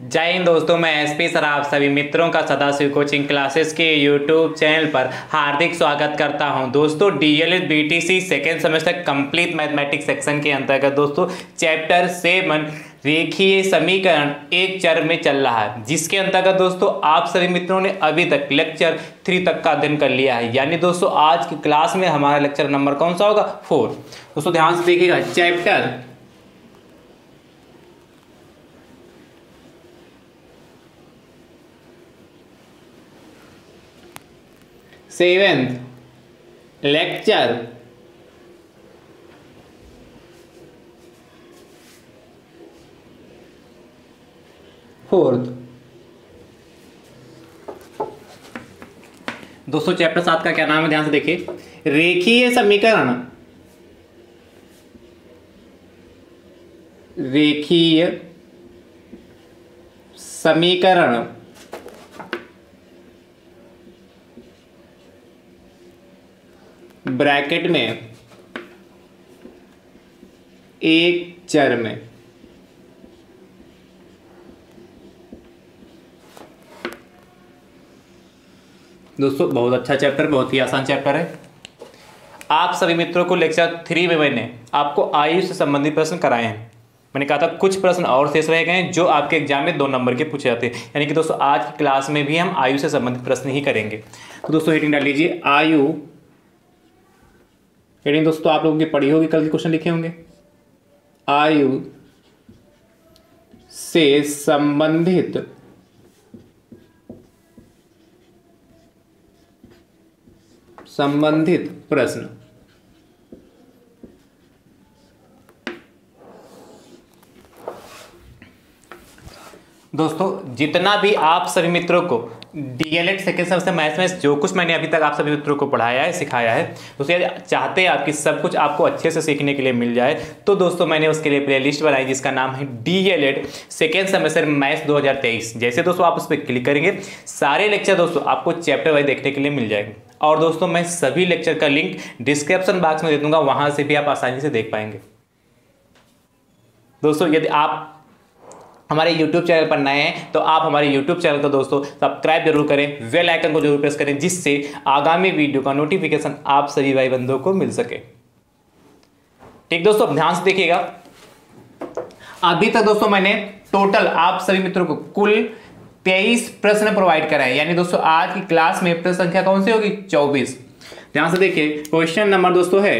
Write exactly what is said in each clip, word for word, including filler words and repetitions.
जय हिंद दोस्तों, मैं एसपी सर आप सभी मित्रों का सदाशिव कोचिंग क्लासेस के यूट्यूब चैनल पर हार्दिक स्वागत करता हूं। दोस्तों DElEd BTC second semester complete mathematics section के अंतर्गत दोस्तों चैप्टर सेवन रेखीय समीकरण एक चर में चल रहा है, जिसके अंतर्गत दोस्तों आप सभी मित्रों ने अभी तक लेक्चर थ्री तक का अध्ययन कर लिया है। यानी दोस्तों आज की क्लास में हमारा लेक्चर नंबर कौन सा होगा? फोर। दोस्तों ध्यान से देखिएगा, चैप्टर सेवेंथ लेक्चर फोर्थ। दोस्तों चैप्टर सात का क्या नाम है? ध्यान से देखिए, रेखीय समीकरण रेखीय समीकरण ब्रैकेट में एक चर में। दोस्तों बहुत अच्छा चैप्टर, बहुत ही आसान चैप्टर है। आप सभी मित्रों को लेक्चर थ्री में मैंने आपको आयु से संबंधित प्रश्न कराए हैं। मैंने कहा था कुछ प्रश्न और शेष रह गए हैं जो आपके एग्जाम में दो नंबर के पूछे जाते हैं। यानी कि दोस्तों आज की क्लास में भी हम आयु से संबंधित प्रश्न ही करेंगे। तो दोस्तों हेडिंग डाल लीजिए, आयु। हेडिंग दोस्तों आप लोगों की पढ़ी होगी, कल के क्वेश्चन लिखे होंगे। आयु से संबंधित संबंधित प्रश्न। दोस्तों जितना भी आप सभी मित्रों को डीएलएड सेकेंड सेमेस्टर मैथ्स में जो कुछ मैंने अभी तक आप सभी मित्रों को पढ़ाया है, सिखाया है, दोस्तों यदि चाहते हैं आपकी सब कुछ आपको अच्छे से सीखने के लिए मिल जाए तो दोस्तों मैंने उसके लिए प्लेलिस्ट बनाई जिसका नाम है डीएलएड सेकेंड सेमेस्टर मैथ्स दो हज़ार तेईस। जैसे दोस्तों आप उस पर क्लिक करेंगे सारे लेक्चर दोस्तों आपको चैप्टर वाइज देखने के लिए मिल जाएंगे। और दोस्तों मैं सभी लेक्चर का लिंक डिस्क्रिप्शन बॉक्स में दे दूंगा, वहां से भी आप आसानी से देख पाएंगे। दोस्तों यदि आप हमारे YouTube चैनल पर नए हैं तो आप हमारे YouTube चैनल को दोस्तों सब्सक्राइब जरूर करें, बेल आइकन को जरूर प्रेस करें, जिससे आगामी वीडियो का नोटिफिकेशन आप सभी भाई बंधुओं को मिल सके। ठीक दोस्तों ध्यान से देखिएगा, अभी तक दोस्तों मैंने टोटल आप सभी मित्रों को कुल तेईस प्रश्न प्रोवाइड कराए। यानी दोस्तों आज की क्लास में प्रश्न संख्या कौन सी होगी? चौबीस। ध्यान से देखिए, क्वेश्चन नंबर दोस्तों है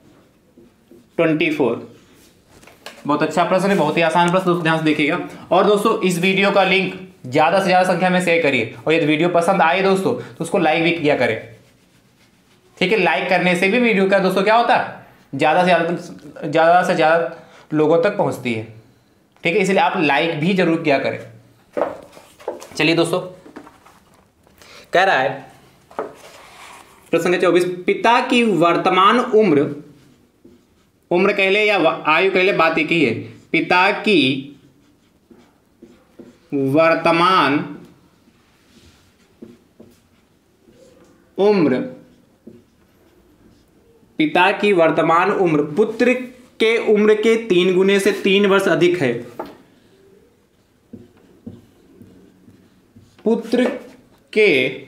चौबीस। बहुत अच्छा प्रश्न है, बहुत ही आसान प्रश्न, दोस्तों ध्यान से देखिएगा। और दोस्तों इस वीडियो का लिंक ज्यादा से ज्यादा संख्या में शेयर करिए, और यदि वीडियो पसंद आए दोस्तों तो उसको लाइक भी किया करें। ठीक है, लाइक करने से भी वीडियो का दोस्तों क्या होता है, ज्यादा से ज्यादा ज्यादा से ज्यादा लोगों तक पहुंचती है। ठीक है, इसलिए आप लाइक भी जरूर किया करें। चलिए दोस्तों, कह रहा है प्रश्न संख्या चौबीस, पिता की वर्तमान उम्र उम्र कह ले या आयु कह ले, बात एक ही है। पिता की वर्तमान उम्र पिता की वर्तमान उम्र पुत्र के उम्र के तीन गुने से तीन वर्ष अधिक है। पुत्र के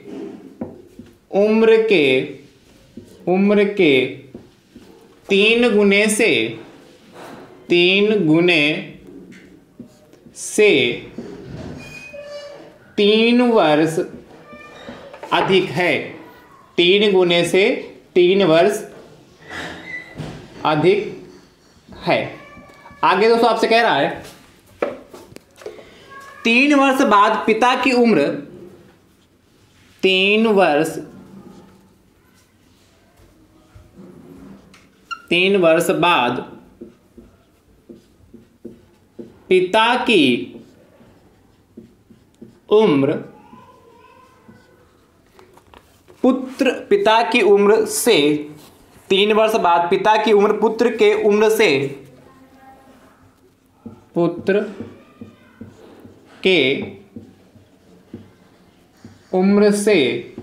उम्र के उम्र के तीन गुने से तीन गुने से तीन वर्ष अधिक है। तीन गुने से तीन वर्ष अधिक है। आगे दोस्तों आपसे कह रहा है तीन वर्ष बाद पिता की उम्र तीन वर्ष तीन वर्ष बाद पिता की उम्र पुत्र पिता की उम्र से तीन वर्ष बाद पिता की उम्र पुत्र के उम्र से पुत्र के उम्र से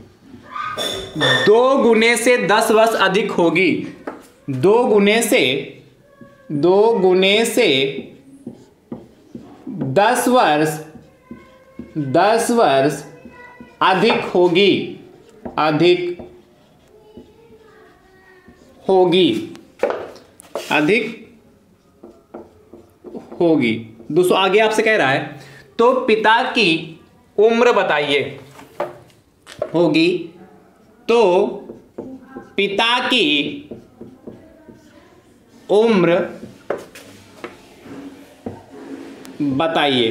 दो गुने से दस वर्ष अधिक होगी। दो गुने से दो गुने से दस वर्ष दस वर्ष अधिक होगी, अधिक होगी, अधिक होगी। दोस्तों आगे आपसे कह रहा है तो पिता की उम्र बताइए, होगी तो पिता की उम्र बताइए।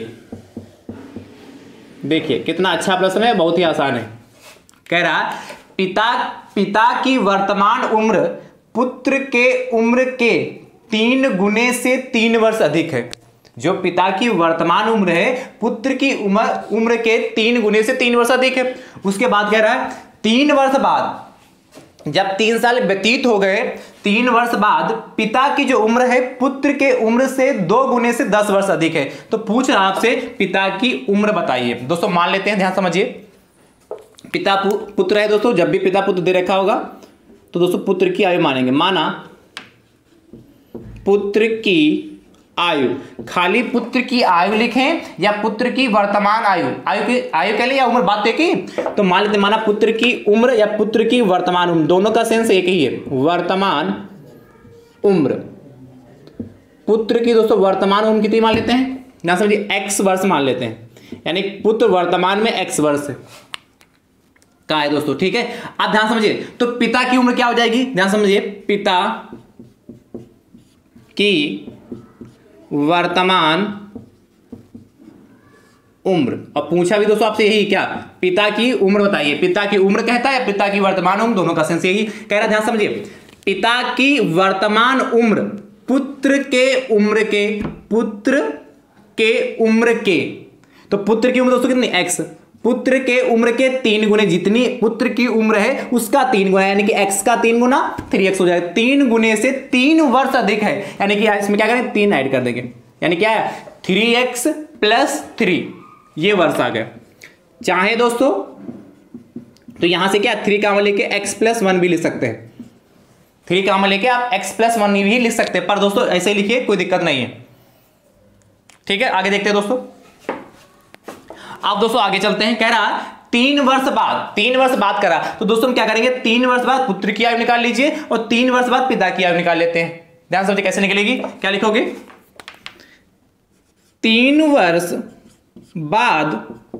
देखिए कितना अच्छा प्रश्न है, बहुत ही आसान है। कह रहा पिता पिता की वर्तमान उम्र पुत्र के उम्र के तीन गुने से तीन वर्ष अधिक है। जो पिता की वर्तमान उम्र है पुत्र की उम्र उम्र के तीन गुने से तीन वर्ष अधिक है। उसके बाद कह रहा है तीन वर्ष बाद, जब तीन साल व्यतीत हो गए, तीन वर्ष बाद पिता की जो उम्र है पुत्र के उम्र से दो गुने से दस वर्ष अधिक है। तो पूछ रहा आपसे पिता की उम्र बताइए। दोस्तों मान लेते हैं, ध्यान समझिए, पिता पुत्र है। दोस्तों जब भी पिता पुत्र दे रखा होगा तो दोस्तों पुत्र की आयु मानेंगे। माना पुत्र की आयु, खाली पुत्र की आयु लिखें या पुत्र की वर्तमान आयु, आयु की आयु कह ले या उम्र बात की, तो मान लेते माना पुत्र की उम्र या पुत्र की वर्तमान उम्र, दोनों का सेंस एक ही है, वर्तमान उम्र। पुत्र की दोस्तों वर्तमान उम्र कितनी मान लेते हैं, ना समझिए एक्स वर्ष मान लेते हैं, यानी पुत्र वर्तमान में एक्स वर्ष का है दोस्तों। ठीक है, अब ध्यान समझिए, तो पिता की उम्र क्या हो जाएगी, ध्यान समझिए, पिता की वर्तमान उम्र। और पूछा भी दोस्तों आपसे यही क्या, पिता की उम्र बताइए। पिता की उम्र कहता है या पिता की वर्तमान उम्र, दोनों का सेंस यही कह रहा है। ध्यान समझिए, पिता की वर्तमान उम्र पुत्र के उम्र के, पुत्र के उम्र के, तो पुत्र की उम्र दोस्तों कितनी, एक्स, पुत्र के उम्र के तीन गुने, जितनी पुत्र की उम्र है उसका तीन गुना, यानी कि x का तीन गुना थ्री एक्स हो जाएगा। तीन गुने से तीन वर्ष अधिक है, यानी कि इसमें क्या करें, तीन ऐड कर देंगे, यानी क्या है थ्री एक्स प्लस थ्री, ये वर्ष आ गया। चाहे दोस्तों तो यहां से क्या थ्री का लेके x प्लस वन भी लिख सकते हैं, थ्री का लेके आप x प्लस वन भी लिख सकते हैं, पर दोस्तों ऐसे ही लिखिए, कोई दिक्कत नहीं है। ठीक है, आगे देखते हैं दोस्तों। अब दोस्तों आगे चलते हैं। कह रहा तीन वर्ष बाद, तीन वर्ष बाद करा तो दोस्तों हम क्या करेंगे, तीन वर्ष बाद पुत्र की आयु निकाल लीजिए और तीन वर्ष बाद पिता की आयु निकाल लेते हैं। ध्यान समझिए कैसे निकलेगी, क्या लिखोगे, तीन वर्ष बाद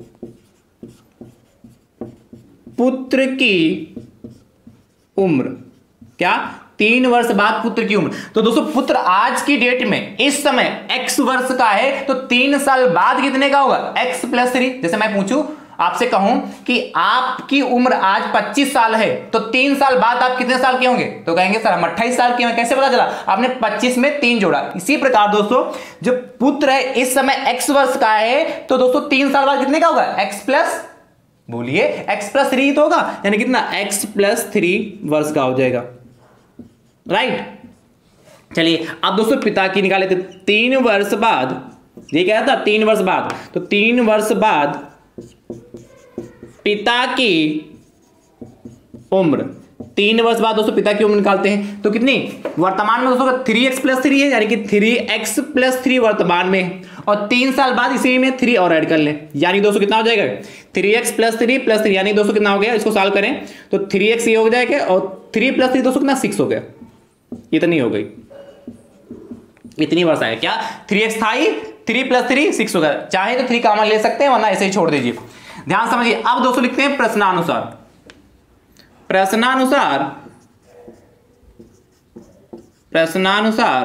पुत्र की उम्र, क्या तीन वर्ष बाद पुत्र की उम्र। तो दोस्तों पुत्र आज की डेट में इस समय x वर्ष का है, तो तीन साल बाद कितने का होगा, x प्लस थ्री। जैसे मैं पूछूं आपसे कहूं कि आपकी उम्र आज पच्चीस साल है, तो तीन साल बाद आप कितने साल के होंगे, तो कहेंगे सर हम अट्ठाईस साल के होंगे। कैसे पता चला, आपने पच्चीस में तीन जोड़ा। इसी प्रकार दोस्तों जो पुत्र है इस समय x वर्ष का है, तो दोस्तों तीन साल बाद कितने का होगा, x प्लस, बोलिए x प्लस थ्री तो होगा, यानी कितना x प्लस थ्री वर्ष का हो जाएगा। राइट, चलिए अब दोस्तों पिता की निकाले थे, तीन वर्ष बाद, ये क्या था तीन वर्ष बाद, तो तीन वर्ष बाद पिता की उम्र, तीन वर्ष बाद दोस्तों पिता की उम्र निकालते हैं, तो कितनी वर्तमान में दोस्तों थ्री एक्स प्लस थ्री है, यानी कि थ्री एक्स प्लस थ्री वर्तमान में, और तीन साल बाद इसी में थ्री और ऐड कर लें, यानी दोस्तों कितना हो जाएगा, three x plus three plus three, यानी दोस्तों कितना हो गया, इसको सॉल्व करें तो थ्री एक्स ये हो जाएगा और थ्री प्लस थ्री दोस्तों कितना सिक्स हो गया, इतनी हो गई, इतनी वर्ष आया। क्या थ्री एक्स था ही, थ्री प्लस थ्री सिक्स हो गया। चाहे तो थ्री कॉमन ले सकते हैं वरना ऐसे ही छोड़ दीजिए। ध्यान समझिए। अब दोस्तों लिखते हैं प्रश्नानुसार, प्रश्नानुसार प्रश्नानुसार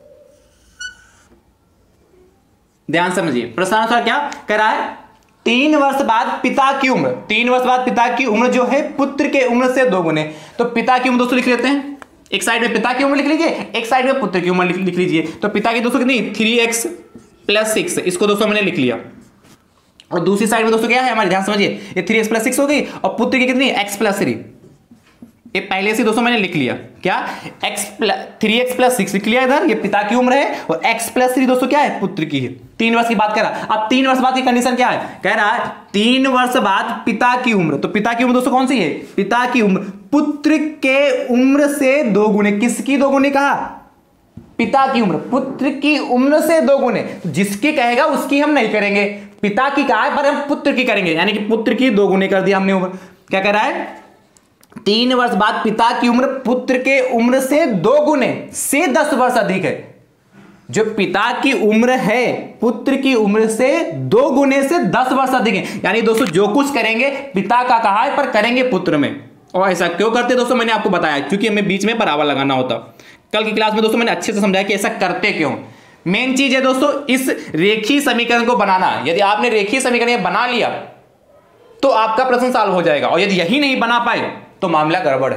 ध्यान समझिए, प्रश्नानुसार क्या कह रहा है, तीन वर्ष बाद पिता की उम्र, तीन वर्ष बाद पिता की उम्र जो है पुत्र के उम्र से दो गुने, तो पिता की उम्र दोस्तों लिख लेते हैं, एक साइड में पिता की उम्र लिख लीजिए, एक साइड में पुत्र की उम्र लिख, लिख लीजिए। तो पिता की दोस्तों कितनी, थ्री एक्स प्लस सिक्स, इसको दोस्तों मैंने लिख लिया, और दूसरी साइड में दोस्तों क्या है हमारे, ध्यान समझिए, ये थ्री एक्स प्लस सिक्स हो गई, और पुत्र की कितनी, एक्स प्लस थ्री, ये पहले से दोस्तों मैंने लिख लिया, क्या x plus three x plus six लिख लिया इधर, ये पिता की उम्र है, और x प्लस थ्री दोस्तों क्या है, पुत्र की है। तीन वर्ष की बात कर रहा है। अब तीन वर्ष बाद की कंडीशन क्या है, कह रहा है तीन वर्ष बाद पिता की उम्र, तो पिता की उम्र दोस्तों कौन सी है, पिता की उम्र पुत्र के उम्र से दो गुने, किसकी दो गुने कहा, पिता की उम्र पुत्र की उम्र से दो गुने, जिसकी कहेगा उसकी हम नहीं करेंगे, पिता की कहा है पर हम पुत्र की करेंगे, यानी कि पुत्र की दो गुने कर दिया हमने उम्र। क्या कह रहा है, तीन वर्ष बाद पिता की उम्र पुत्र के उम्र से दो गुने से दस वर्ष अधिक है। जो पिता की उम्र है पुत्र की उम्र से दो गुने से दस वर्ष अधिक है। यानी दोस्तों जो कुछ करेंगे पिता का कहा है पर करेंगे पुत्र में। और ऐसा क्यों करते दोस्तों, मैंने आपको बताया क्योंकि हमें बीच में बराबर लगाना होता। कल की क्लास में दोस्तों मैंने अच्छे से समझाया कि ऐसा करते क्यों। मेन चीज है दोस्तों इस रेखीय समीकरण को बनाना। यदि आपने रेखीय समीकरण बना लिया तो आपका प्रश्न सॉल्व हो जाएगा, और यदि यही नहीं बना पाए तो मामला गड़बड़ है,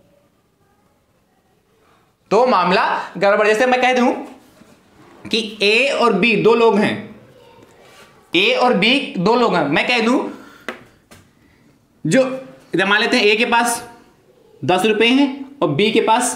तो मामला गड़बड़। जैसे मैं कह दूं कि ए और बी दो लोग हैं, ए और बी दो लोग हैं, मैं कह दूं जो इधर मान लेते हैं ए के पास दस रुपए हैं और बी के पास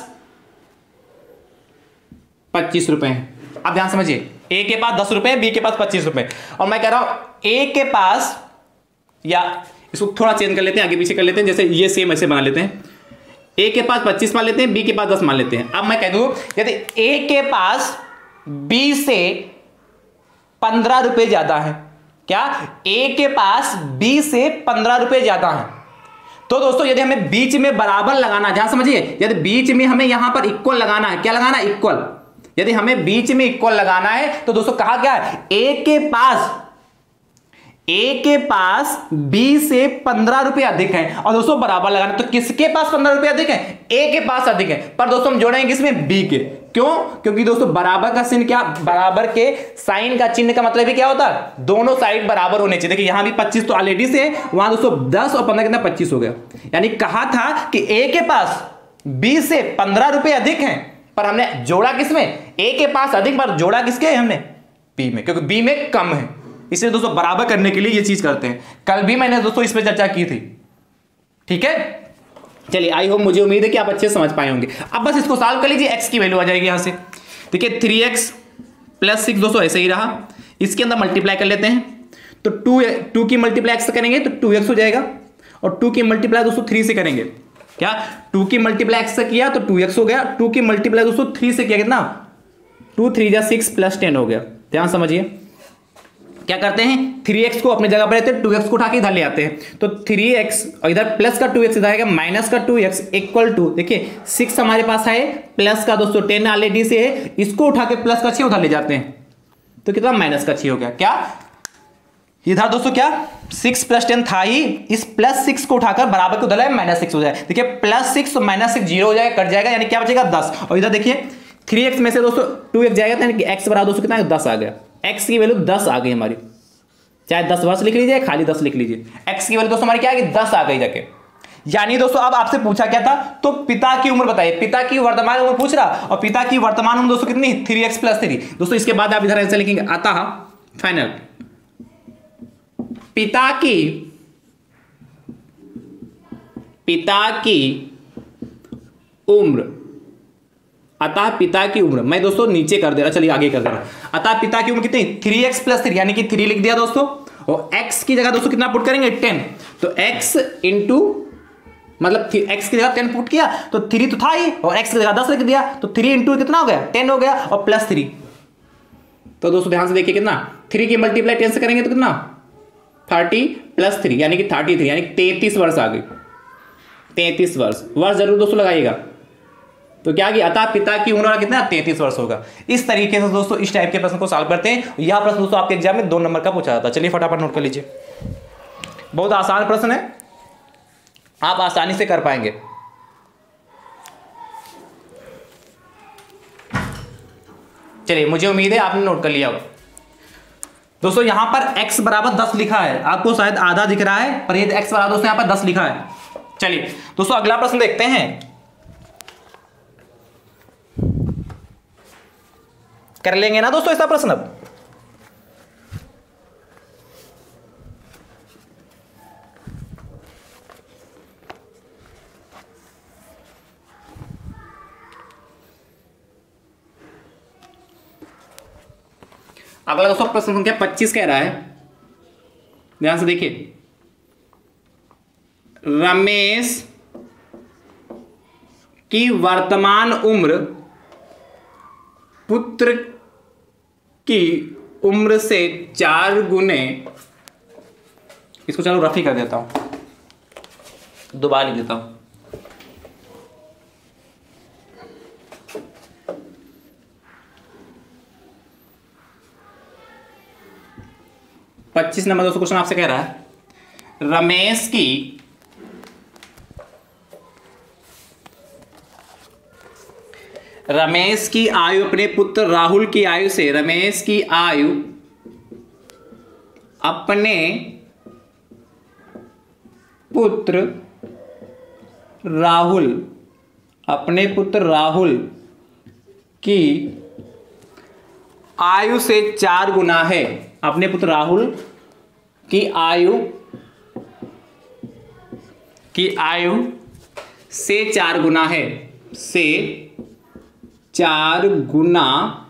पच्चीस रुपए हैं। आप ध्यान समझिए, ए के पास दस रुपए बी के पास पच्चीस रुपए, और मैं कह रहा हूं ए के पास, या इसको थोड़ा चेंज कर लेते हैं, आगे पीछे कर लेते हैं, जैसे ये सेम ऐसे बना लेते हैं, ए के पास पच्चीस मान लेते हैं, बी के पास दस मान लेते हैं। अब मैं कह दूं यदि ए के पास बी से पंद्रह रुपए ज्यादा है, क्या ए के पास बी से पंद्रह रुपए ज्यादा है, तो दोस्तों यदि हमें बीच में बराबर लगाना, ध्यान समझिए, यदि बीच में हमें यहां पर इक्वल लगाना है, क्या लगाना है, इक्वल। यदि हमें बीच में इक्वल लगाना है तो दोस्तों कहा क्या है, ए के पास ए के पास बी से पंद्रह रुपए अधिक है, और दोस्तों बराबर लगाना, तो किसके पास पंद्रह रुपए अधिक है, ए के पास अधिक है, पर दोस्तों हम जोड़ेंगे किसमें, बी के। क्यों, क्योंकि दोस्तों बराबर का चिन्ह क्या, बराबर के साइन का चिन्ह का मतलब भी क्या होता है, दोनों साइड बराबर होने चाहिए। देखिए यहां भी पच्चीस तो ऑलरेडी से, वहां दोस्तों दस और पंद्रह कितना पच्चीस हो गया। यानी कहा था कि ए के पास बी से पंद्रह रुपए अधिक है, पर हमने जोड़ा किसमें, ए के पास अधिक, पर जोड़ा किसके है हमने, बी में, क्योंकि बी में कम है। इसलिए दोस्तों बराबर करने के लिए ये चीज करते हैं। कल भी मैंने दोस्तों इस पे चर्चा की थी, ठीक है। चलिए आई होप, मुझे उम्मीद है कि आप अच्छे से समझ पाए होंगे। अब बस इसको सॉल्व कर लीजिए, एक्स की वैल्यू आ जाएगी यहां से। देखिए थ्री एक्स प्लस सिक्स दोस्तों ऐसे ही रहा, इसके अंदर मल्टीप्लाई कर लेते हैं, तो टू टू की मल्टीप्लाई एक्स से करेंगे तो टू एक्स हो जाएगा, और टू की मल्टीप्लाई दोस्तों थ्री से करेंगे, क्या टू की मल्टीप्लाई एक्स से किया तो टू एक्स हो गया, टू की मल्टीप्लाई दोस्तों थ्री से किया कितना, टू थ्री जा सिक्स प्लस टेन हो गया। ध्यान समझिए, क्या करते हैं, थ्री एक्स को अपनी जगह पर रहते हैं, टू एक्स को उठा के इधर ले आते हैं, तो थ्री एक्स और इधर प्लस का टू एक्स इधर आएगा, माइनस का टू एक्स इक्वल टू, देखिए सिक्स हमारे पास है, प्लस का दोस्तों टेन ऑलरेडी से है, इसको उठा के प्लस का छह उधर ले जाते हैं, तो कितना माइनस का छह हो गया। क्या इधर दोस्तों क्या सिक्स प्लस टेन था ही, इस प्लस सिक्स को उठाकर बराबर को उधर माइनस सिक्स हो जाए। देखिए प्लस सिक्स और माइनस सिक्स जीरो हो जाएगा, कट जाएगा, यानी क्या बचेगा दस, और इधर देखिए थ्री एक्स में से दोस्तों टू एक्स जाएगा, यानी कि एक्स बराबर दोस्तों कितना दस आ गया, एक्स की वैल्यू दस आ गई हमारी, चाहे दस वर्ष लिख लीजिए खाली दस लिख लीजिए, एक्स की वैल्यू दोस्तों हमारी क्या है कि दस आ गई जाके। यानी दोस्तों अब आपसे पूछा क्या था, तो पिता की उम्र बताइए, पिता की वर्तमान उम्र पूछ रहा, और पिता की वर्तमान उम्र दोस्तों कितनी, थ्री एक्स प्लस थ्री। दोस्तों इसके बाद आप इधर आंसर लिखेंगे, आता फाइनल पिता की पिता की उम्र, अतः पिता की उम्र, मैं दोस्तों नीचे कर दे रहा, चलिए आगे कर दे रहा, अतः पिता की उम्र कितनी, थ्री एक्स प्लस थ्री, यानी कि थ्री लिख दिया दोस्तों, और x की जगह दोस्तों कितना पुट करेंगे, टेन, तो x इंटू मतलब x की जगह टेन पुट किया तो थ्री तो था ही, और x की जगह दस लिख दिया, तो थ्री इंटू कितना हो गया, टेन हो गया, और प्लस थ्री, तो दोस्तों ध्यान से देखिए कितना, थ्री की मल्टीप्लाई टेन से करेंगे तो कितना थर्टी प्लस थ्री, यानी कि थर्टी थ्री, यानी तैतीस वर्ष आ गई, तैतीस वर्ष, वर्ष जरूर दोस्तों लगाइएगा। तो क्या कि अतः पिता की उम्र कितना, तैतीस वर्ष होगा। इस तरीके से दोस्तों इस टाइप के प्रश्न को सॉल्व करते हैं। यह प्रश्न दोस्तों आपके एग्जाम में दो नंबर का पूछा जाता है। चलिए फटाफट नोट कर लीजिए, बहुत आसान प्रश्न है, आप आसानी से कर पाएंगे। चलिए मुझे उम्मीद है आपने नोट कर लिया होगा। दोस्तों यहां पर x बराबर दस लिखा है, आपको शायद आधा दिख रहा है, पर ये x बराबर दोस्तों यहां पर दस लिखा है। चलिए दोस्तों अगला प्रश्न देखते हैं, कर लेंगे ना दोस्तों ऐसा प्रश्न। अब अगला दोस्तों प्रश्न संख्या पच्चीस कह रहा है, ध्यान से देखिए, रमेश की वर्तमान उम्र पुत्र की उम्र से चार गुने, इसको चलो रफी कर देता हूं, दोबारा लिख देता हूं। पच्चीस नंबर दोस्तों क्वेश्चन आपसे कह रहा है रमेश की रमेश की आयु अपने पुत्र राहुल की आयु से रमेश की आयु अपने पुत्र राहुल अपने पुत्र राहुल की आयु से चार गुना है। अपने पुत्र राहुल की आयु की आयु से चार गुना है, से चार गुना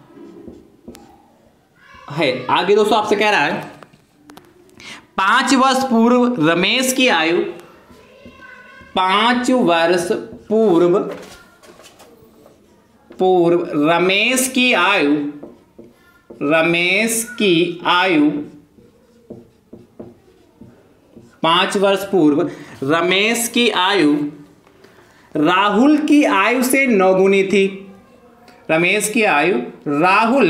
है। आगे दोस्तों आपसे कह रहा है पांच वर्ष पूर्व रमेश की आयु पांच वर्ष पूर्व पूर्व रमेश की आयु रमेश की आयु पांच वर्ष पूर्व रमेश की आयु राहुल की आयु से नौ गुनी थी। रमेश की आयु राहुल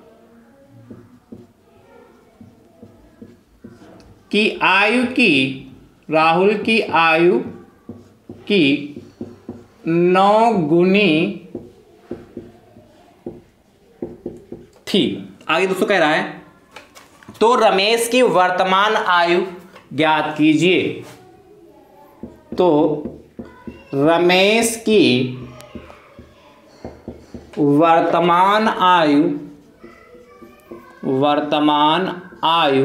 की आयु की राहुल की आयु की नौ गुनी थी। आगे दोस्तों कह रहा है तो रमेश की वर्तमान आयु ज्ञात कीजिए। तो रमेश की वर्तमान आयु वर्तमान आयु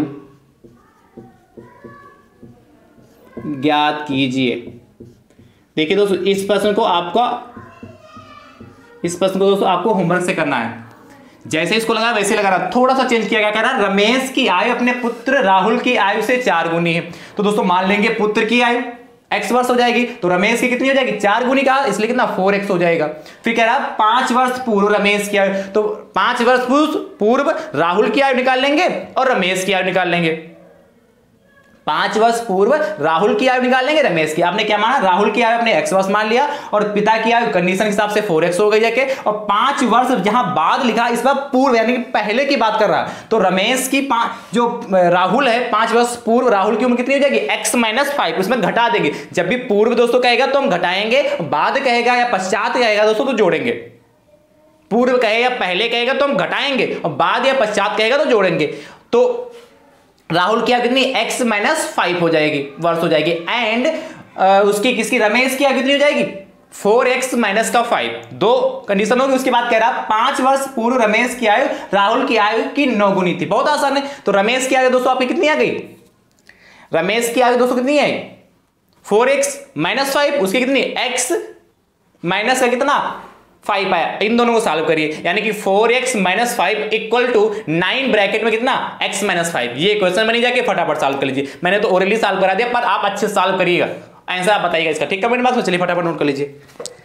ज्ञात कीजिए। देखिए दोस्तों इस प्रश्न को आपका इस प्रश्न को दोस्तों आपको होमवर्क से करना है। जैसे इसको लगा वैसे लगा रहा, थोड़ा सा चेंज किया गया। कह रहा रमेश की आयु अपने पुत्र राहुल की आयु से चार गुनी है। तो दोस्तों मान लेंगे पुत्र की आयु एक्स वर्ष हो जाएगी, तो रमेश की कितनी हो जाएगी, चार गुनी का, इसलिए कितना फोर एक्स हो जाएगा। फिर कह रहा पांच वर्ष पूर्व रमेश की आयु, तो पांच वर्ष पूर्व राहुल की आयु निकाल लेंगे और रमेश की आयु निकाल लेंगे। पांच वर्ष पूर्व राहुल की आयु निकाल लेंगे, रमेश की। आपने क्या माना, राहुल की आयु अपने एक्स वर्ष मान लिया और पिता की आयु कंडीशन के हिसाब से फोर एक्स हो गई जाके, और पांच वर्ष जहां बाद लिखा इस बार पूर्व यानी कि पहले की बात कर रहा है। तो रमेश की जो राहुल है पांच वर्ष पूर्व राहुल की उम्र कितनी हो जाएगी, एक्स माइनस फाइव, उसमें घटा देंगे। जब भी पूर्व दोस्तों कहेगा तो हम घटाएंगे, बाद कहेगा या पश्चात कहेगा दोस्तों तो जोड़ेंगे। पूर्व कहे या पहले कहेगा तो हम घटाएंगे, और बाद या पश्चात कहेगा तो जोड़ेंगे। तो राहुल की आयु कितनी, x माइनस फाइव हो जाएगी, वर्ष हो जाएगी। एंड उसकी किसकी, रमेश की आयु कितनी हो जाएगी, फोर एक्स माइनस का फाइव। दो कंडीशन होगी। उसके बाद कह रहा पांच वर्ष पूर्व रमेश की आयु राहुल की आयु की नौ गुनी थी। बहुत आसान है। तो रमेश की आयु दोस्तों आपकी कितनी आ गई, रमेश की आयु दोस्तों कितनी है, फोर एक्स माइनस फाइव, उसकी कितनी, x माइनस का कितना, फाइव आया। इन दोनों को सॉल्व करिए, यानी कि four x minus five equal to nine bracket में कितना, x माइनस फाइव। ये क्वेश्चन बनी जाके फटाफट सॉल्व कर लीजिए। मैंने तो ओरली सॉल्व करा दिया, पर आप अच्छे सॉल्व करिएगा। आंसर आप बताइएगा इसका, ठीक, कमेंट बॉक्स में। चलिए फटाफट नोट कर लीजिए।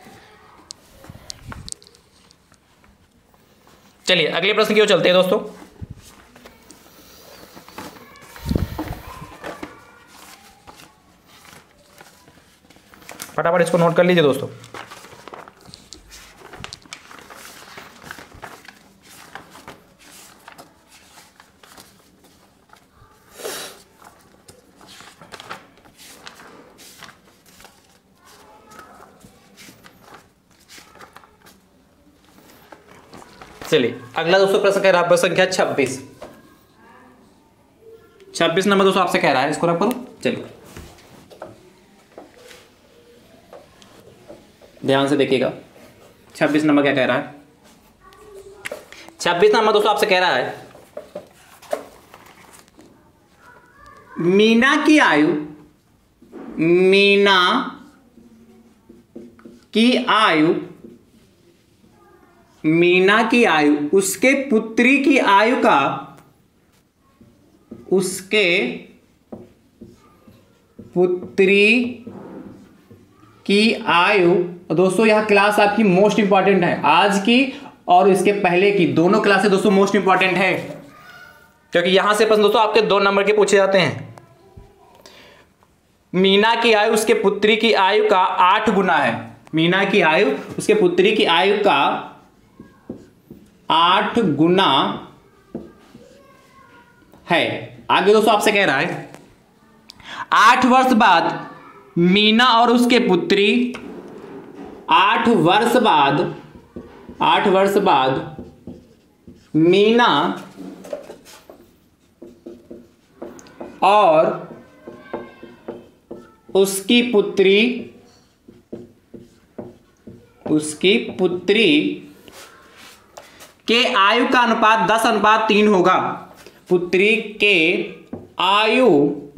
चलिए अगले प्रश्न की ओर चलते हैं दोस्तों। फटाफट इसको नोट कर लीजिए दोस्तों। चलिए अगला दोस्तों प्रश्न कह रहा है संख्या छब्बीस। छब्बीस नंबर दोस्तों आपसे कह रहा है, इसको रख करो। चलिए ध्यान से देखिएगा, छब्बीस नंबर क्या कह रहा है। छब्बीस नंबर दोस्तों आपसे कह रहा है मीना की आयु मीना की आयु मीना की आयु उसके पुत्री की आयु का उसके पुत्री की आयु। दोस्तों यह क्लास आपकी मोस्ट इंपॉर्टेंट है, आज की और इसके पहले की दोनों क्लासेस दोस्तों मोस्ट इंपॉर्टेंट है। क्योंकि यहां से प्रश्न दोस्तों आपके दो नंबर के पूछे जाते हैं। मीना की आयु उसके पुत्री की आयु का आठ गुना है। मीना की आयु उसके पुत्री की आयु का आठ गुना है। आगे दोस्तों आपसे कह रहा है आठ वर्ष बाद मीना और उसके पुत्री आठ वर्ष बाद आठ वर्ष बाद मीना और उसकी पुत्री उसकी पुत्री के आयु का अनुपात दस अनुपात तीन होगा। पुत्री के आयु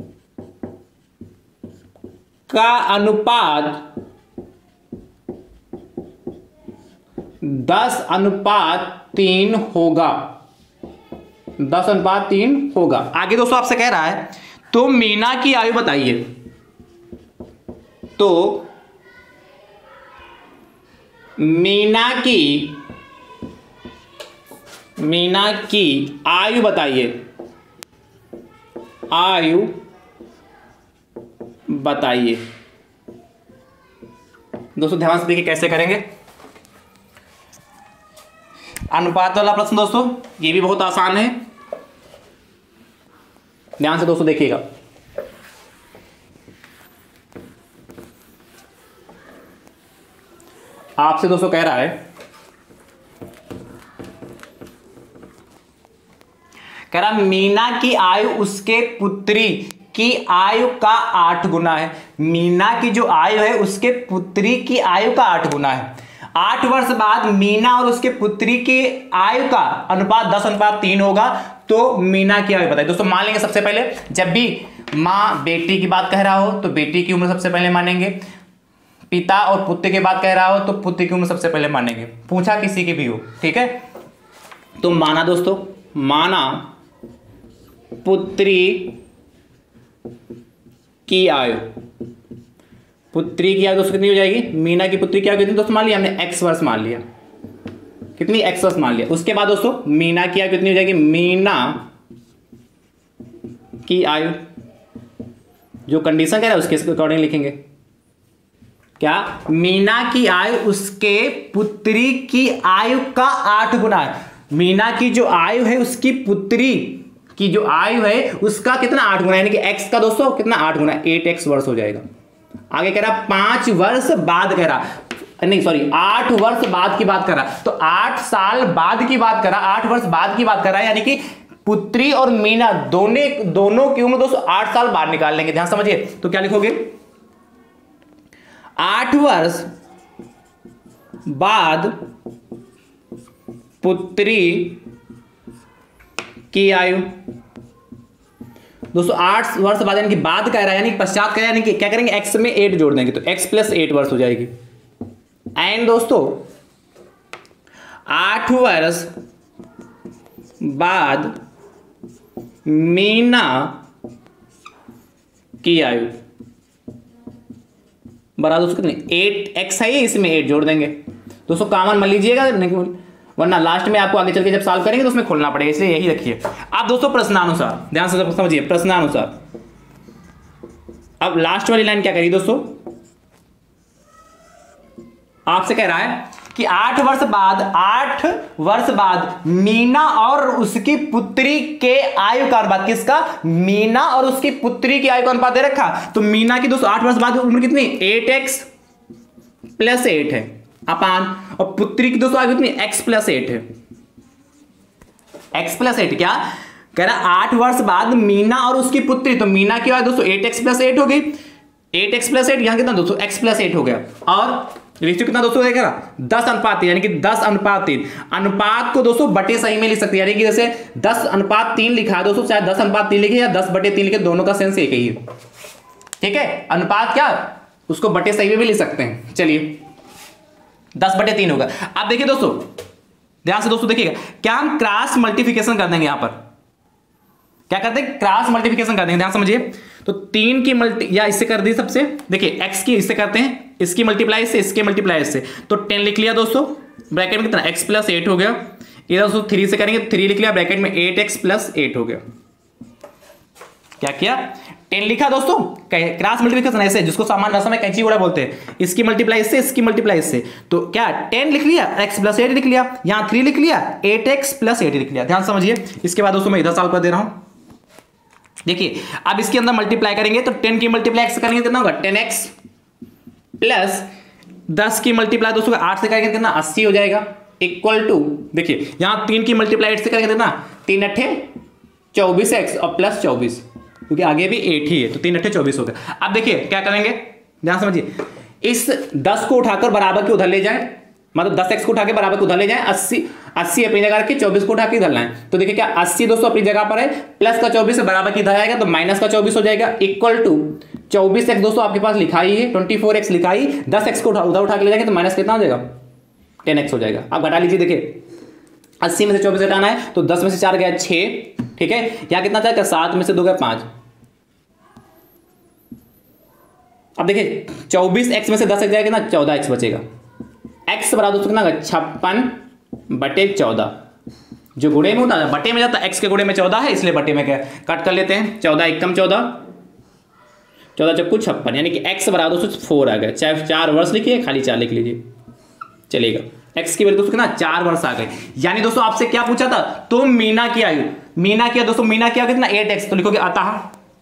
का अनुपात दस अनुपात तीन होगा। दस अनुपात तीन होगा। आगे दोस्तों आपसे कह रहा है तो मीना की आयु बताइए। तो मीना की मीना की आयु बताइए। आयु बताइए। दोस्तों ध्यान से देखिए कैसे करेंगे अनुपात वाला प्रश्न। दोस्तों ये भी बहुत आसान है, ध्यान से दोस्तों देखिएगा। आपसे दोस्तों कह रहा है कह रहा मीना की आयु उसके पुत्री की आयु का आठ गुना है। मीना की जो आयु है उसके पुत्री की आयु का आठ गुना है। आठ वर्ष बाद मीना और उसके पुत्री की आयु का अनुपात दस अनुपात तीन होगा। तो मीना की आयु बताइए। दोस्तों मान लेंगे सबसे पहले जब भी माँ बेटी की बात कह रहा हो तो बेटी की उम्र सबसे पहले मानेंगे। पिता और पुत्र की बात कह रहा हो तो पुत्र की उम्र सबसे पहले मानेंगे, पूछा किसी की भी हो। ठीक है, तो माना दोस्तों माना पुत्री की आयु पुत्री की आयु दोस्तों कितनी हो जाएगी। मीना की पुत्री की आयु कितनी दोस्तों मान लिया हमने, एक्स वर्ष मान लिया। कितनी, एक्स वर्ष मान लिया। उसके बाद दोस्तों मीना की आयु कितनी हो जाएगी। मीना की आयु जो कंडीशन कह रहा है उसके अकॉर्डिंग लिखेंगे क्या। मीना की आयु उसके पुत्री की आयु का आठ गुना है। मीना की जो आयु है उसकी पुत्री की जो आयु है उसका कितना, आठ गुना, यानी कि एक्स का दोस्तों कितना, आठ गुना, एट एक्स वर्ष हो जाएगा। आगे कह रहा पांच वर्ष बाद कह रहा नहीं सॉरी आठ वर्ष बाद की बात कर रहा, तो आठ साल बाद की बात कर रहा, आठ वर्ष बाद की बात कर रहा है, यानी कि पुत्री और मीना दोनों दोनों की उम्र दोस्तों आठ साल बाद निकाल लेंगे। ध्यान समझिए, तो क्या लिखोगे, आठ वर्ष बाद पुत्री की आयु दोस्तों आठ वर्ष बाद, यानी कि बाद कह रहा है, यानी पश्चात कह रहा है, यानी कि क्या करेंगे, एक्स में एट जोड़ देंगे तो एक्स प्लस एट वर्ष हो जाएगी। एंड दोस्तों आठ वर्ष बाद मीना की आयु बराबर दोस्तों कितनी, एट एक्स है, इसमें एट जोड़ देंगे। दोस्तों कामन मान लीजिएगा, वरना लास्ट में आपको आगे चल के जब सॉल्व करेंगे तो उसमें खोलना पड़ेगा, इसलिए यही रखिए आप दोस्तों प्रश्नानुसार। ध्यान से समझिए प्रश्नानुसार। अब लास्ट वाली लाइन क्या करिए दोस्तों, आपसे कह रहा है कि आठ वर्ष बाद आठ वर्ष बाद मीना और उसकी पुत्री के आयु का अनुपात, किसका, मीना और उसकी पुत्री की आयु का अनुपात दे रखा। तो मीना की दोस्तों आठ वर्ष बाद उम्र कितनी, एट एक्स प्लस एट है अपान, और पुत्री की दोस्तों आयु कितनी, एक्स प्लस एट है। एक्स प्लस एट क्या कह रहा, आठ वर्ष बाद मीना और उसकी पुत्री, तो मीना की आयु दोस्तों एट एक्स प्लस एट हो गई, एट एक्स प्लस एट, यहां कितना दोस्तों एक्स प्लस एट हो गया, और रेशियो कितना दोस्तों देख रहा, दस अनुपात तीन, यानी कि दस अनुपात तीन। अनुपात को दोस्तों बटे सही में लिख सकते हैं, यानी कि जैसे दस अनुपात तीन लिखा है दोस्तों, चाहे दस अनुपात तीन लिखे या दस बटे तीन लिखे, दोनों का सेंस एक ही है। ठीक है, अनुपात क्या उसको बटे सही में भी लिख सकते हैं। चलिए दस बटे तीन होगा। अब देखिए दोस्तों ध्यान से दोस्तों देखिएगा, क्या हम क्रॉस मल्टीप्लिकेशन कर देंगे, यहां पर क्या करते हैं, क्रॉस मल्टीप्लिकेशन कर देंगे। ध्यान समझिए, तो तीन की मल्टी या इससे कर दी, सबसे देखिए एक्स की इससे करते हैं, इसकी मल्टीप्लाई से, इसके मल्टीप्लाई से, तो टेन लिख लिया दोस्तों, ब्रैकेट में कितना एक्स प्लस एट हो गया, इधर दोस्तों थ्री से करेंगे, थ्री लिख लिया ब्रैकेट में, एट एक्स प्लस एट हो गया। क्या किया, टेन लिखा दोस्तों, क्रॉस मल्टीप्लिकेशन ऐसे जिसको सामान्य भाषा में कैंची उड़ा बोलते हैं, इसकी मल्टीप्लाई इससे, इसकी मल्टीप्लाई इससे, तो क्या टेन लिख लिया, एक्स प्लस एट लिख लिया, यहां थ्री लिख लिया, एट एक्स प्लस एट लिख लिया। ध्यान समझिए। इसके बाद दोस्तों मैं इधर सॉल्व कर दे रहा हूं। देखिए अब इसके अंदर मल्टीप्लाई करेंगे तो टेन की मल्टीप्लाई एक्स करेंगे कितना होगा, टेन एक्स प्लस दस की मल्टीप्लाई दोस्तों आठ से करेंगे कितना, अस्सी हो जाएगा, इक्वल टू, देखिए यहां तीन की मल्टीप्लाई एट से करेंगे कितना, तीन अट्ठे चौबीस एक्स और प्लस चौबीस, क्योंकि आगे भी एट ही है तो तीन अट्ठे चौबीस हो गया। अब देखिए क्या करेंगे, ध्यान समझिए, इस दस को उठाकर बराबर के उधर ले जाए, मतलब दस एक्स को उठा के बराबर के उधर ले जाए, अस्सी अस्सी अपनी जगह रखी, चौबीस को उठा के इधर लाएं, तो देखिए क्या अस्सी दोस्तों अपनी जगह पर है, प्लस का चौबीस बराबर की इधर आएगा तो माइनस का चौबीस हो जाएगा, इक्वल टू चौबीस एक्स दोस्तों आपके पास लिखा ही है, ट्वेंटी फोर एक्स लिखा ही, दस एक्स को उधर उठा के ले जाएंगे तो माइनस कितना हो जाएगा, टेन एक्स हो जाएगा। अब घटा लीजिए, देखिए अस्सी में से चौबीस घटाना है तो दस में से चार गया छह, ठीक है, यहाँ कितना जाएगा, सात में से दो गया पांच। अब देखिए चौबीस एक्स में से दस एक्स जाएगा ना, चौदह एक्स बचेगा, एक्स बराबर दोस्तों कितना, छप्पन बटे चौदह, जो गुणे में होता है बटे में जाता है, एक्स के गुणे में चौदह है इसलिए बटे में क्या कट कर लेते हैं, चौदह एकम चौदह, चौदह चौको छप्पन, यानी कि एक्स बराबर दोस्तों फोर आ गया, चाहे चार वर्ष लिखिए खाली चार लिख लीजिए चलेगा। एक्स की वैल्यू दोस्तों कितना, चार वर्ष आ गए। यानी दोस्तों आपसे क्या पूछा था, तो मीना की आयु, मीना की दोस्तों मीना की आयु कितना, एट एक्स, तो लिखोगे अतः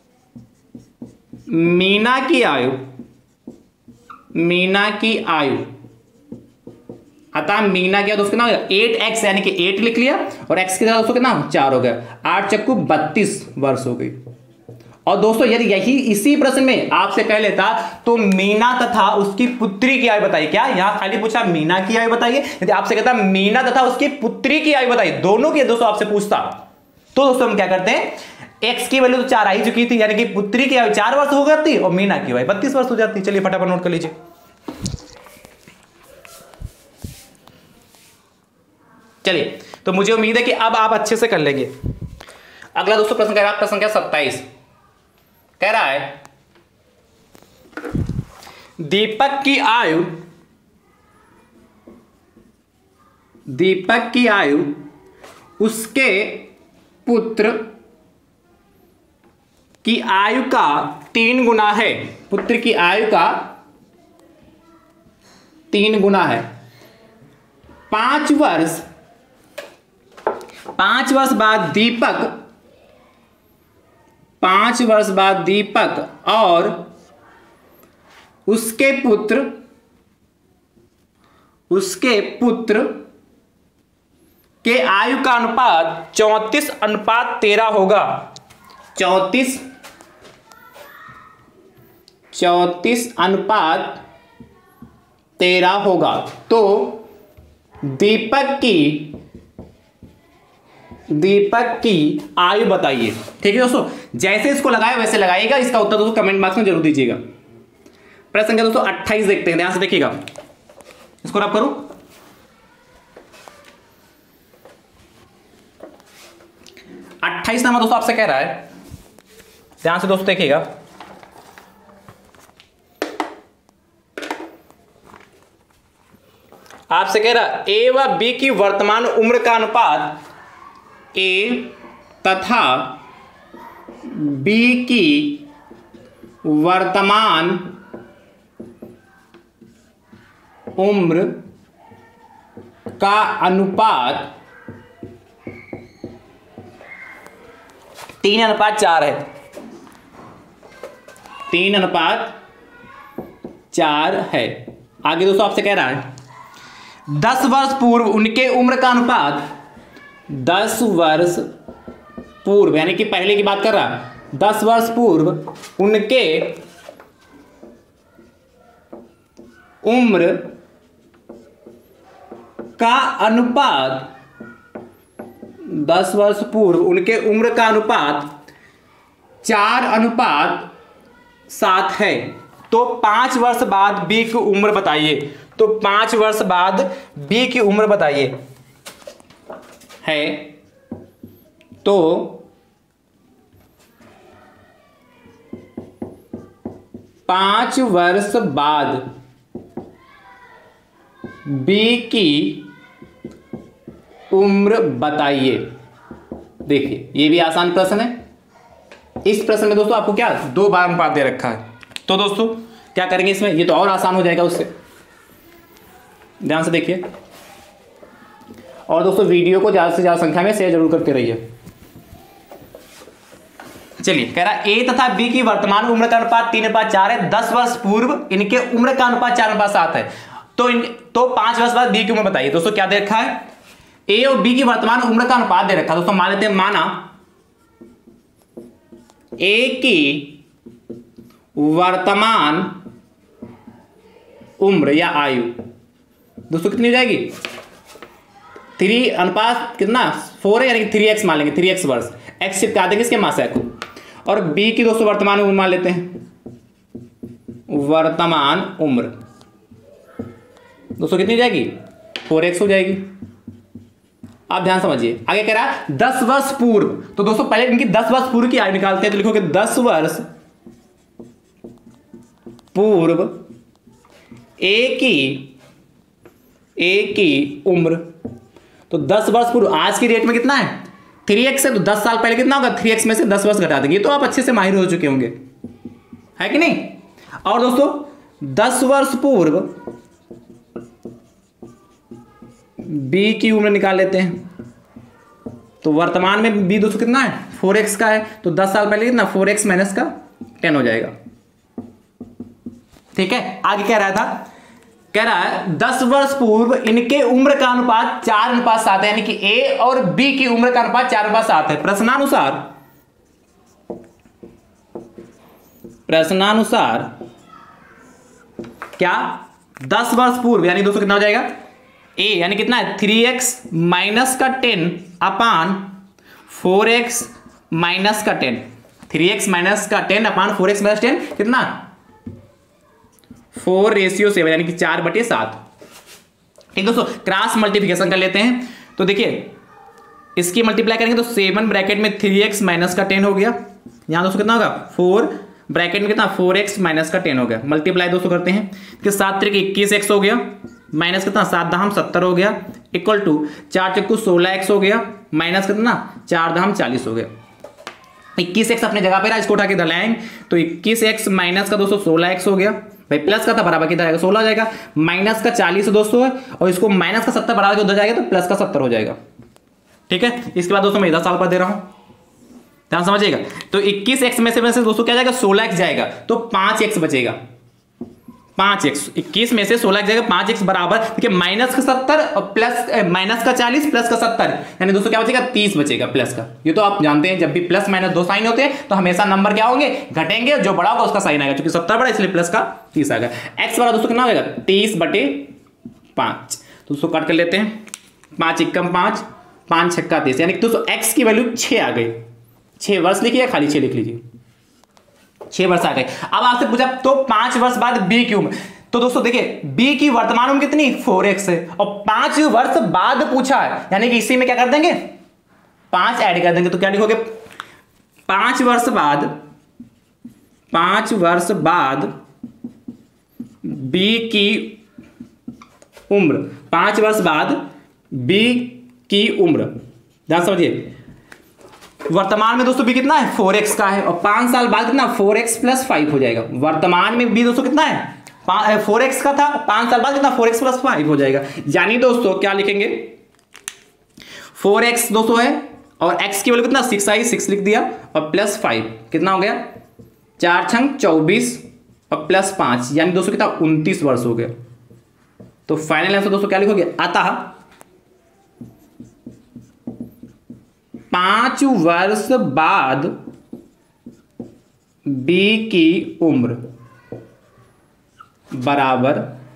मीना की आयु, मीना की आयु, अतः मीना क्या दोस्तों कितना, एट एक्स, यानी कि एट लिख लिया और एक्स की जगह दोस्तों कितना, चार हो गया, आठ चक्कू बत्तीस वर्ष हो गई। और दोस्तों यदि यही इसी प्रश्न में आपसे कह लेता तो मीना तथा उसकी पुत्री की आयु बताइए, क्या यहां खाली पूछा मीना की आयु बताइए, यदि आपसे कहता मीना तथा उसकी पुत्री की आयु बताइए, दोनों की दोस्तों आपसे पूछता, तो दोस्तों हम क्या करते हैं, एक्स की वैल्यू तो चार आ ही चुकी थी, यानी कि पुत्री की आयु चार वर्ष हो जाती और मीना की आयु बत्तीस वर्ष हो जाती। चलिए फटाफट नोट कर लीजिए। चलिए तो मुझे उम्मीद है कि अब आप अच्छे से कर लेंगे। अगला दोस्तों प्रश्न कह रहा है, प्रश्न संख्या सत्ताईस कह रहा है, दीपक की आयु, दीपक की आयु उसके पुत्र की आयु का तीन गुना है, पुत्र की आयु का तीन गुना है। पांच वर्ष पांच वर्ष बाद दीपक पांच वर्ष बाद दीपक और उसके पुत्र उसके पुत्र के आयु का अनुपात चौंतीस अनुपात तेरह होगा। चौंतीस चौंतीस अनुपात तेरह होगा। तो दीपक की दीपक की आयु बताइए। ठीक है दोस्तों, जैसे इसको लगाए वैसे लगाइएगा। इसका उत्तर दोस्तों कमेंट बॉक्स में जरूर दीजिएगा। प्रश्न संख्या दोस्तों अट्ठाईस देखते हैं, ध्यान से देखिएगा। इसको रब करूं, अट्ठाईस नंबर दोस्तों आपसे कह रहा है, ध्यान से दोस्तों देखिएगा। आपसे कह रहा ए व बी की वर्तमान उम्र का अनुपात ए तथा बी की वर्तमान उम्र का अनुपात तीन अनुपात चार है। तीन अनुपात चार है। आगे दोस्तों आपसे कह रहा है दस वर्ष पूर्व उनके उम्र का अनुपात, दस वर्ष पूर्व यानी कि पहले की बात कर रहा है, दस वर्ष पूर्व उनके उम्र का अनुपात, दस वर्ष पूर्व उनके उम्र का अनुपात चार अनुपात सात है। तो पांच वर्ष बाद बी की उम्र बताइए। तो पांच वर्ष बाद बी की उम्र बताइए है। तो पांच वर्ष बाद बी की उम्र बताइए। देखिए ये भी आसान प्रश्न है। इस प्रश्न में दोस्तों आपको क्या दो बार अनुपात दे रखा है, तो दोस्तों क्या करेंगे इसमें, ये तो और आसान हो जाएगा उससे। ध्यान से देखिए और दोस्तों वीडियो को ज्यादा से ज्यादा संख्या में शेयर जरूर करते रहिए। चलिए कह रहा ए तथा बी की वर्तमान उम्र का अनुपात तीन अनुपात चार है। दस वर्ष पूर्व इनके उम्र का अनुपात चार अनुपात सात है। तो इन तो पांच वर्ष बाद बी की उम्र बताइए। दोस्तों क्या दे रखा है, ए और बी की वर्तमान उम्र का अनुपात दे रखा है। दोस्तों मान लेते हैं, माना ए की वर्तमान उम्र या आयु दोस्तों कितनी हो जाएगी, थ्री अनुपात कितना फोर है, यानी कि थ्री एक्स मान लेंगे, थ्री एक्स वर्ष, एक्स चिपका देंगे इसके मासा को। और बी की दोस्तों वर्तमान उम्र मान लेते हैं, वर्तमान उम्र दोस्तों कितनी हो जाएगी, फोर एक्स हो जाएगी। आप ध्यान समझिए, आगे कह रहा है दस वर्ष पूर्व। तो दोस्तों पहले इनकी दस वर्ष पूर्व की आयु निकालते हैं। तो लिखोगे दस वर्ष पूर्व ए की ए की उम्र। तो दस वर्ष पूर्व आज की डेट में कितना है, थ्री एक्स है। तो दस साल पहले कितना होगा, थ्री एक्स में से दस वर्ष घटा देंगे। तो आप अच्छे से माहिर हो चुके होंगे, है कि नहीं। और दोस्तों दस वर्ष पूर्व बी की उम्र निकाल लेते हैं। तो वर्तमान में बी दोस्तों कितना है, फोर एक्स का है। तो दस साल पहले कितना, फोर एक्स माइनस का टेन हो जाएगा। ठीक है, आगे कह रहा था, कह रहा है दस वर्ष पूर्व इनके उम्र का अनुपात चार अनुपात सात है, यानी कि ए और बी की उम्र का अनुपात चार अनुपात सात है। प्रश्नानुसार प्रश्नानुसार क्या दस वर्ष पूर्व, यानी दोस्तों कितना हो जाएगा, ए यानी कितना है, थ्री एक्स माइनस का ten upon four x minus का टेन। थ्री एक्स माइनस का ten upon four x minus ten कितना, फोर रेशियो सेवन, यानी कि चार बटे सात। ठीक दोस्तों, क्रॉस मल्टीप्लिकेशन कर लेते हैं। तो देखिए इसकी मल्टीप्लाई करेंगे तो सेवन ब्रैकेट में थ्री एक्स माइनस का टेन हो गया। यहां दोस्तों कितना होगा, फोर ब्रैकेट में कितना, फोर एक्स माइनस का टेन हो गया। मल्टीप्लाई दोस्तों करते हैं कि सात तरीके इक्कीस एक्स हो गया, माइनस कितना, सात दहम सत्तर हो गया, इक्वल टू चार चक्कू सोलह एक्स हो गया, माइनस कितना, चार दहम चालीस हो गया। इक्कीस एक्स अपने जगह पे रहा, इसको उठा के इधर लाएंगे तो इक्कीस एक्स माइनस का दोस्तों सोलह एक्स हो गया। भाई प्लस का था बराबर किधर आएगा, सोलह हो जाएगा। माइनस का चालीस दोस्तों है और इसको माइनस का सत्तर बराबर उधर जाएगा तो प्लस का सत्तर हो जाएगा। ठीक है, इसके बाद दोस्तों मैं इधर साल पर दे रहा हूं, ध्यान समझिएगा। तो इक्कीस एक्स में से में से दोस्तों क्या जाएगा, सोलह एक्स जाएगा, तो पांच एक्स बचेगा। पांच एक्स, इक्कीस में से सोलह जाएगा, पांच एक्स बराबर, देखिए माइनस का सत्तर और प्लस माइनस का चालीस प्लस का सत्तर, यानी दोस्तों क्या बचेगा, तीस बचेगा प्लस का। ये तो आप जानते हैं जब भी प्लस माइनस दो साइन होते हैं तो हमेशा नंबर क्या होंगे, घटेंगे, जो बड़ा होगा उसका साइन आएगा। क्योंकि सत्तर बड़ा इसलिए प्लस का तीस आएगा। एक्स वाला दोस्तों कितना हो जाएगा, तीस बटे पांच। तो दोस्तों कट कर लेते हैं, पांच इक्कम पांच, पांच छक्का तीस, यानी दोस्तों एक्स की वैल्यू छह आ गई। छह वर्ष लिखिए, खाली छह लिख लीजिए, छह वर्ष आ गए। अब आपसे पूछा तो पांच वर्ष बाद बी की उम्र। तो दोस्तों देखिए बी की वर्तमान उम्र कितनी, फोर एक्स है, और पांच वर्ष बाद पूछा है, यानी कि इसी में क्या कर देंगे, पांच ऐड कर देंगे। तो क्या लिखोगे, पांच वर्ष बाद, पांच वर्ष बाद बी की उम्र, पांच वर्ष बाद बी की उम्र, ध्यान समझिए। वर्तमान में दोस्तों बी कितना है, फोर एक्स का है, और पांच साल बाद कितना, फोर एक्स प्लस फाइव हो जाएगा। वर्तमान में बी दोस्तों कितना है, फोर एक्स का था, पांच साल बाद कितना, फोर एक्स प्लस फाइव हो जाएगा। यानी दोस्तों क्या लिखेंगे, फोर एक्स दोस्तों है और x की वैल्यू कितना, सिक्स आई, सिक्स लिख दिया, और प्लस फाइव कितना हो गया, चार छंग चौबीस और प्लस पांच, यानी दोस्तों कितना, उनतीस वर्ष हो गया। तो फाइनल आंसर दोस्तों क्या लिखोगे, अतः पांच वर्ष बाद बी की उम्र बराबर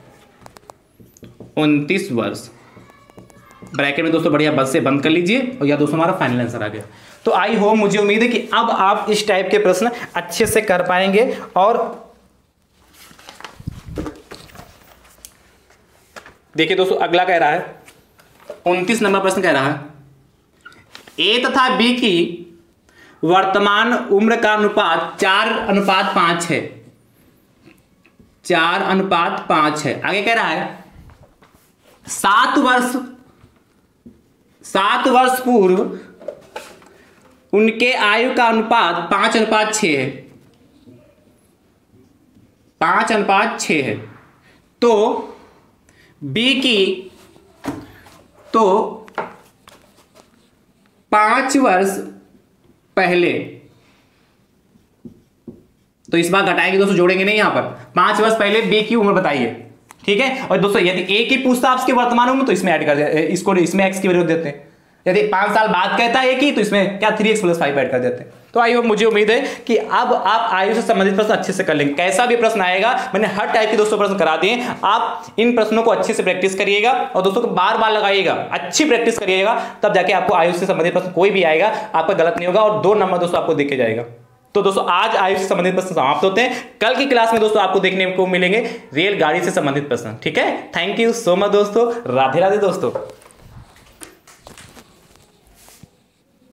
उनतीस वर्ष। ब्रैकेट में दोस्तों बढ़िया बस से बंद कर लीजिए, और यह दोस्तों हमारा फाइनल आंसर आ गया। तो आई होप, मुझे उम्मीद है कि अब आप इस टाइप के प्रश्न अच्छे से कर पाएंगे। और देखिए दोस्तों अगला कह रहा है, उनतीस नंबर प्रश्न कह रहा है, ए तथा बी की वर्तमान उम्र का अनुपात चार अनुपात पांच है, चार अनुपात पांच है। आगे कह रहा है सात वर्ष सात वर्ष पूर्व उनके आयु का अनुपात पांच अनुपात छह है, पांच अनुपात छह है, तो बी की तो पांच वर्ष पहले, तो इस बार घटाएंगे दोस्तों, जोड़ेंगे नहीं यहां पर। पांच वर्ष पहले बी की उम्र बताइए, ठीक है। और दोस्तों यदि ए की पूछता आपके वर्तमान उम्र तो इसमें ऐड कर दे, इसको इसमें एक्स की वैल्यू देते हैं। यदि पांच साल बाद कहता है ए की तो इसमें क्या three x plus five add कर देते हैं। तो आइए, मुझे उम्मीद है कि अब आप आयु से संबंधित प्रश्न अच्छे से कर लेंगे। कैसा भी प्रश्न आएगा, मैंने हर टाइप के दोस्तों प्रश्न करा दिए, आप इन प्रश्नों को अच्छे से प्रैक्टिस करिएगा और दोस्तों को बार बार लगाइएगा, अच्छी प्रैक्टिस करिएगा, तब जाके आपको आयु से संबंधित प्रश्न कोई भी आएगा आपका गलत नहीं होगा और दो नंबर दोस्तों आपको देखे जाएगा। तो दोस्तों आज आयु से संबंधित प्रश्न समाप्त होते हैं। कल की क्लास में दोस्तों आपको देखने को मिलेंगे रेलगाड़ी से संबंधित प्रश्न, ठीक है। थैंक यू सो मच दोस्तों, राधे राधे दोस्तों।